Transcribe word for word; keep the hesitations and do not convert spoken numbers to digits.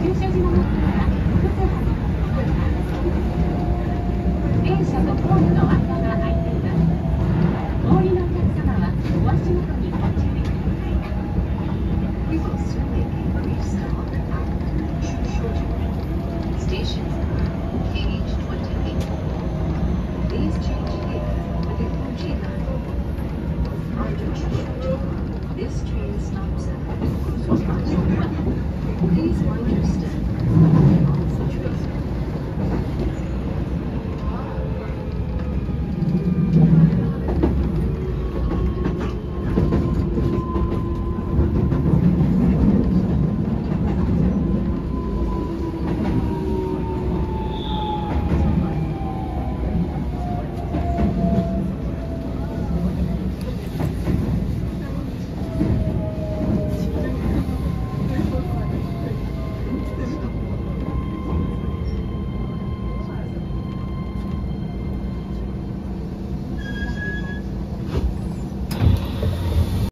車時の中から複数発電車とホームの間が空いています。お降りのお客様はお足元にご注意ください。We will soon make a brief stop at Shushouji. Station page twenty-eight. Please change here with the Fuji line. After Shushouji, this train stops at Kusugawa. Please mind your step.